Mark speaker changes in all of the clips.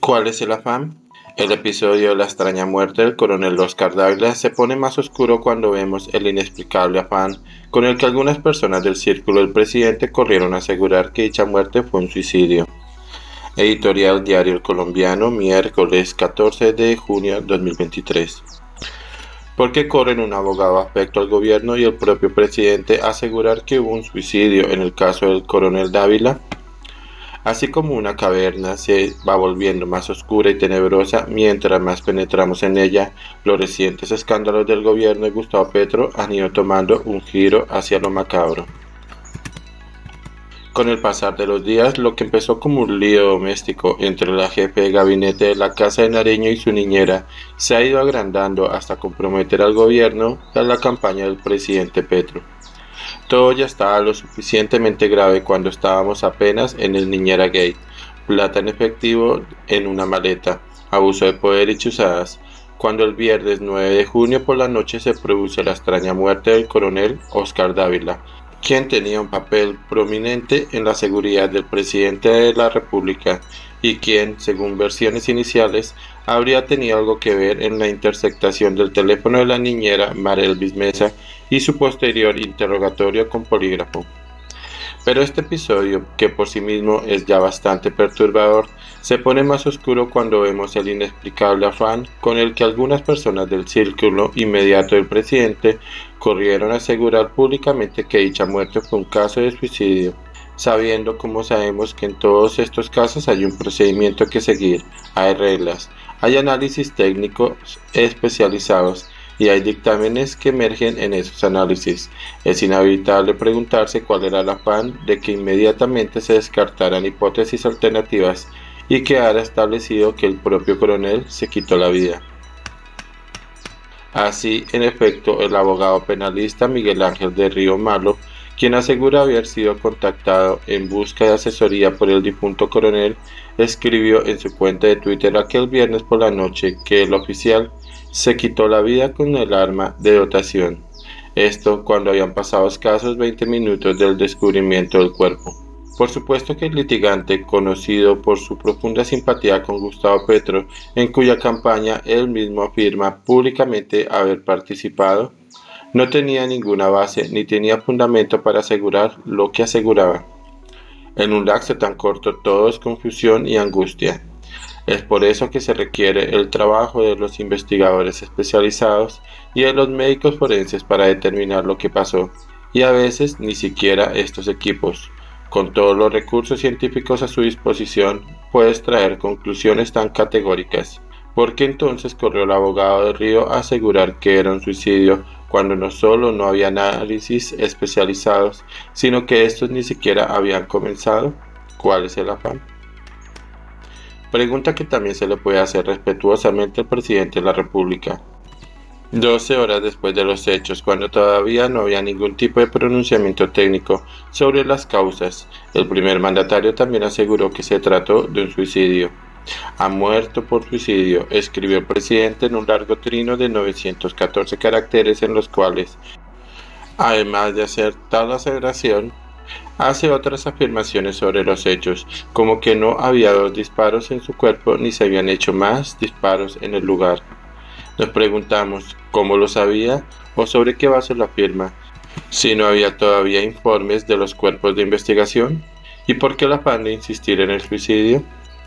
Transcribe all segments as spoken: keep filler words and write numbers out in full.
Speaker 1: ¿Cuál es el afán? El episodio de la extraña muerte del coronel Oscar Dávila se pone más oscuro cuando vemos el inexplicable afán con el que algunas personas del círculo del presidente corrieron a asegurar que dicha muerte fue un suicidio. Editorial Diario El Colombiano, miércoles catorce de junio de dos mil veintitrés. ¿Por qué corren un abogado afecto al gobierno y el propio presidente a asegurar que hubo un suicidio en el caso del coronel Dávila? Así como una caverna se va volviendo más oscura y tenebrosa mientras más penetramos en ella, los recientes escándalos del gobierno de Gustavo Petro han ido tomando un giro hacia lo macabro. Con el pasar de los días, lo que empezó como un lío doméstico entre la jefe de gabinete de la Casa de Nariño y su niñera se ha ido agrandando hasta comprometer al gobierno y a la campaña del presidente Petro. Todo ya estaba lo suficientemente grave cuando estábamos apenas en el Niñera Gate, plata en efectivo en una maleta, abuso de poder y chuzadas, cuando el viernes nueve de junio por la noche se produce la extraña muerte del coronel Oscar Dávila, quien tenía un papel prominente en la seguridad del presidente de la República y quien, según versiones iniciales, habría tenido algo que ver en la interceptación del teléfono de la niñera Marelvis Mesa y su posterior interrogatorio con polígrafo. Pero este episodio, que por sí mismo es ya bastante perturbador, se pone más oscuro cuando vemos el inexplicable afán con el que algunas personas del círculo inmediato del presidente corrieron a asegurar públicamente que dicha muerte fue un caso de suicidio, sabiendo como sabemos que en todos estos casos hay un procedimiento que seguir, hay reglas, hay análisis técnicos especializados y hay dictámenes que emergen en esos análisis. Es inevitable preguntarse cuál era el afán de que inmediatamente se descartaran hipótesis alternativas y quedara establecido que el propio coronel se quitó la vida. Así, en efecto, el abogado penalista Miguel Ángel de Río Malo, quien asegura haber sido contactado en busca de asesoría por el difunto coronel, escribió en su cuenta de Twitter aquel viernes por la noche que el oficial se quitó la vida con el arma de dotación. Esto cuando habían pasado escasos veinte minutos del descubrimiento del cuerpo. Por supuesto que el litigante, conocido por su profunda simpatía con Gustavo Petro, en cuya campaña él mismo afirma públicamente haber participado, no tenía ninguna base ni tenía fundamento para asegurar lo que aseguraba. En un lapso tan corto todo es confusión y angustia. Es por eso que se requiere el trabajo de los investigadores especializados y de los médicos forenses para determinar lo que pasó, y a veces ni siquiera estos equipos, con todos los recursos científicos a su disposición, puedes traer conclusiones tan categóricas. ¿Por qué entonces corrió el abogado de Río a asegurar que era un suicidio cuando no solo no había análisis especializados, sino que estos ni siquiera habían comenzado? ¿Cuál es el afán? Pregunta que también se le puede hacer respetuosamente al presidente de la República. doce horas después de los hechos, cuando todavía no había ningún tipo de pronunciamiento técnico sobre las causas, el primer mandatario también aseguró que se trató de un suicidio. Ha muerto por suicidio, escribió el presidente en un largo trino de novecientos catorce caracteres en los cuales, además de hacer tal aseveración, hace otras afirmaciones sobre los hechos, como que no había dos disparos en su cuerpo ni se habían hecho más disparos en el lugar. Nos preguntamos cómo lo sabía o sobre qué base lo afirma, si no había todavía informes de los cuerpos de investigación, y por qué el afán de insistir en el suicidio.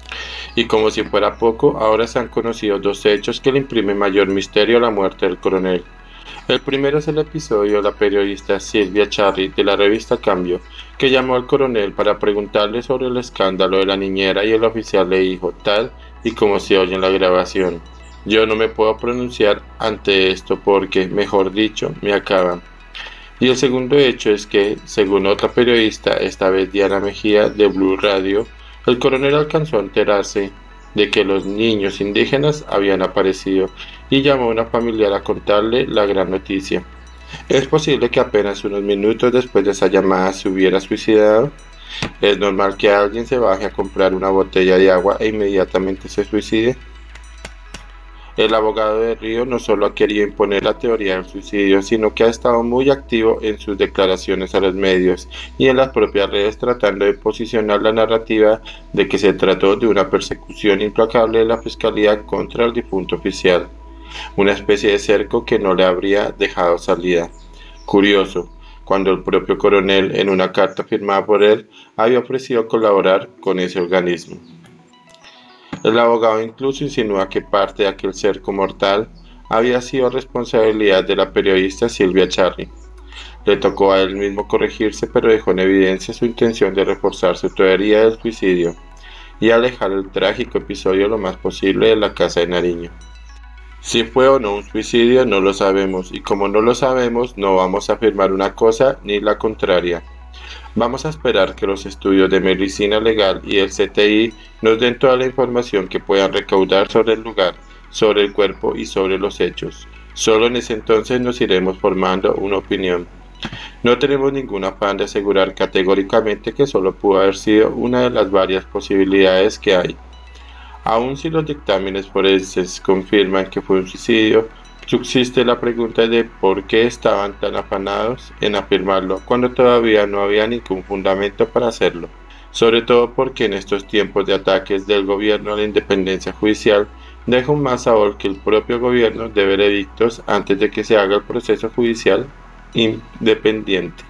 Speaker 1: Y como si fuera poco, ahora se han conocido dos hechos que le imprimen mayor misterio a la muerte del coronel. El primero es el episodio de la periodista Silvia Charri de la revista Cambio, que llamó al coronel para preguntarle sobre el escándalo de la niñera y el oficial le dijo, tal y como se oye en la grabación: yo no me puedo pronunciar ante esto porque, mejor dicho, me acaban. Y el segundo hecho es que, según otra periodista, esta vez Diana Mejía de Blue Radio, el coronel alcanzó a enterarse de que los niños indígenas habían aparecido y llamó a una familiar a contarle la gran noticia. ¿Es posible que apenas unos minutos después de esa llamada se hubiera suicidado? ¿Es normal que alguien se baje a comprar una botella de agua e inmediatamente se suicide? El abogado de Río no solo ha querido imponer la teoría del suicidio, sino que ha estado muy activo en sus declaraciones a los medios y en las propias redes tratando de posicionar la narrativa de que se trató de una persecución implacable de la Fiscalía contra el difunto oficial, una especie de cerco que no le habría dejado salida. Curioso, cuando el propio coronel, en una carta firmada por él, había ofrecido colaborar con ese organismo. El abogado incluso insinúa que parte de aquel cerco mortal había sido responsabilidad de la periodista Silvia Charri. Le tocó a él mismo corregirse, pero dejó en evidencia su intención de reforzar su teoría del suicidio y alejar el trágico episodio lo más posible de la casa de Nariño. Si fue o no un suicidio no lo sabemos, y como no lo sabemos no vamos a afirmar una cosa ni la contraria. Vamos a esperar que los estudios de medicina legal y el C T I nos den toda la información que puedan recaudar sobre el lugar, sobre el cuerpo y sobre los hechos. Solo en ese entonces nos iremos formando una opinión. No tenemos ningún afán de asegurar categóricamente que solo pudo haber sido una de las varias posibilidades que hay. Aun si los dictámenes forenses confirman que fue un suicidio, subsiste la pregunta de por qué estaban tan afanados en afirmarlo cuando todavía no había ningún fundamento para hacerlo, sobre todo porque en estos tiempos de ataques del gobierno a la independencia judicial deja un más sabor que el propio gobierno de veredictos antes de que se haga el proceso judicial independiente.